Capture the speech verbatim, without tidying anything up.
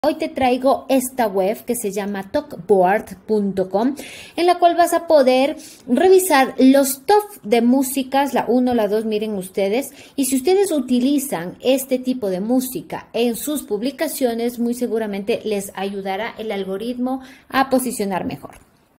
Hoy te traigo esta web que se llama talkboard punto com, en la cual vas a poder revisar los top de músicas, la uno, la dos, miren ustedes, y si ustedes utilizan este tipo de música en sus publicaciones, muy seguramente les ayudará el algoritmo a posicionar mejor.